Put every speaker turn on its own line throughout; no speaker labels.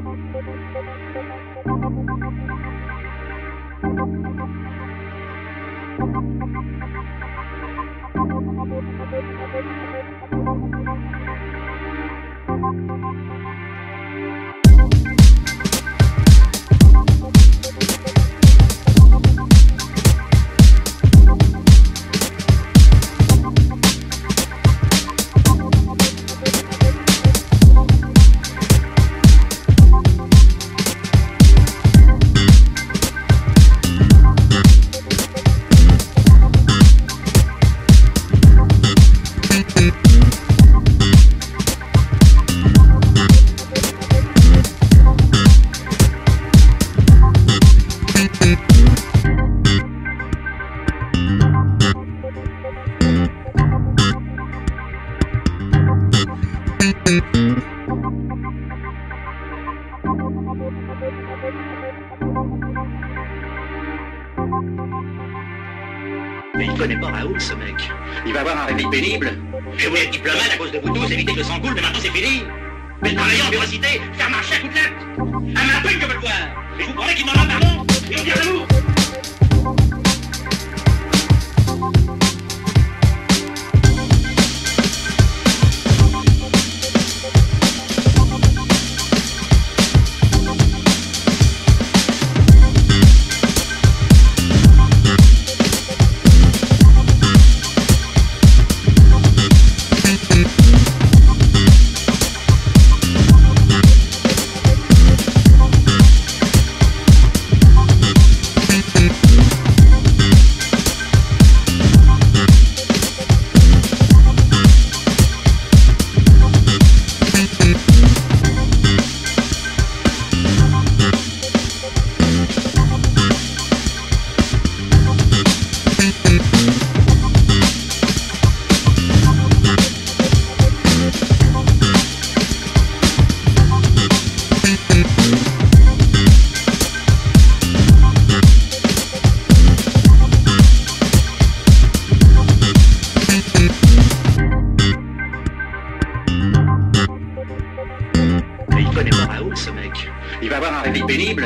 Mais il connaît pas Raoul, ce mec. Il va avoir un réveil pénible. Je voulais être diplomate à cause de vous tous, éviter que le sang coule, mais maintenant c'est fini. Mais travailler en véracité, faire marcher à coups de latte. À ma peine que je veux le voir. Et vous croyez qu'il m'en rend pardon? Et on tire l'amour. Mais il connaît pas Raoul, ce mec. Il va avoir un réveil pénible.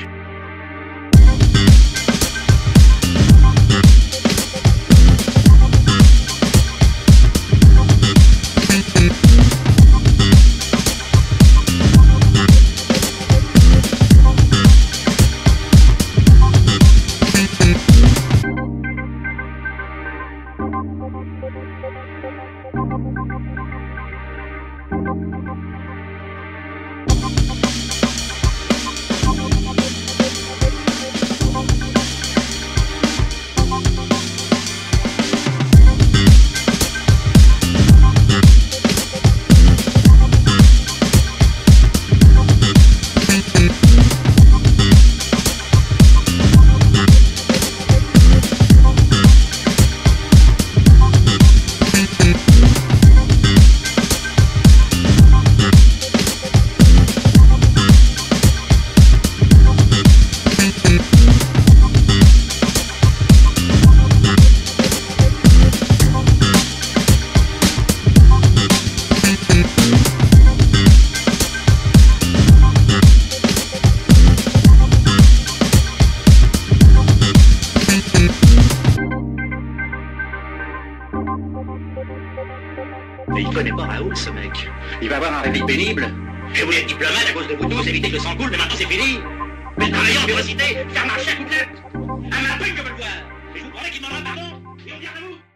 Mais il connaît pas Raoul, ce mec. Il va avoir un réveil pénible. Je voulais être diplomate à cause de vous tous, éviter que le sang coule, mais maintenant c'est fini. Mais travailler en véracité, faire marcher à coups de latte. À ma peine que je veux le voir. Et je vous promets qu'il m'en rend pardon. Et on vient à vous.